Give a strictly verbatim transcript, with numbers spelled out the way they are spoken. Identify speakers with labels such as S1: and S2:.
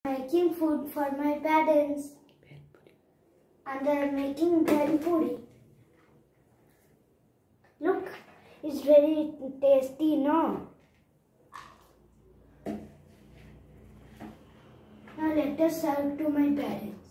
S1: Making food for my parents. And I am making bhel puri. Look, it's very tasty, no? Now let us serve to my parents.